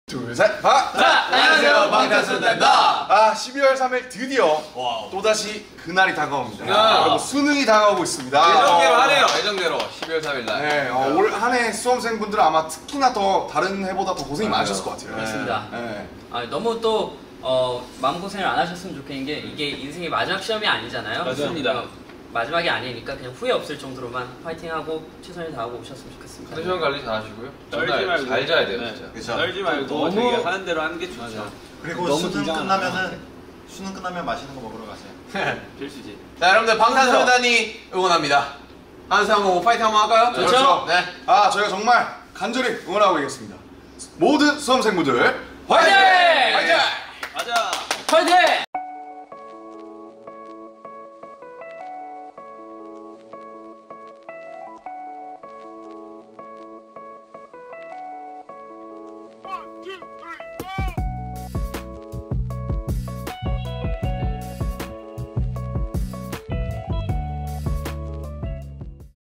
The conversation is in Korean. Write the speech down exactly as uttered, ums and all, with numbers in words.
둘, 셋, 바! 자, 안녕하세요, 방탄소년단입니다. 아, 십이월 삼일 드디어 와우. 또다시 그날이 다가옵니다. 야. 여러분, 수능이 다가오고 있습니다. 예정대로 하네요, 예정대로. 십이월 삼일 날. 네, 어, 올 한 해 수험생분들은 아마 특히나 더 다른 해보다 더 고생이 맞아요. 많으셨을 것 같아요. 맞습니다. 네. 아, 너무 또 어, 마음고생을 안 하셨으면 좋겠는 게 이게 인생의 마지막 시험이 아니잖아요. 맞습니다. 어, 마지막이 아니니까 그냥 후회 없을 정도로만 파이팅하고 최선을 다하고 오셨으면 좋겠습니다. 컨디션 관리 잘 하시고요. 떨지 말고 잘 자야 돼요, 네. 진짜. 그쵸. 떨지 말고 너무 되게 하는 대로 하는 게 좋죠. 맞아. 그리고 너무 수능 긴장 안 끝나면은 수능 끝나면 맛있는 거 먹으러 가세요. 필수지. 자, 여러분들 방탄소년단이 응원합니다. 한 사람 하고 파이팅 한번 할까요? 그렇죠. 그렇죠. 네. 아, 저희가 정말 간절히 응원하고 있겠습니다. 모든 수험생분들 화이팅! 화이팅! 화이팅! 맞아. 화이팅!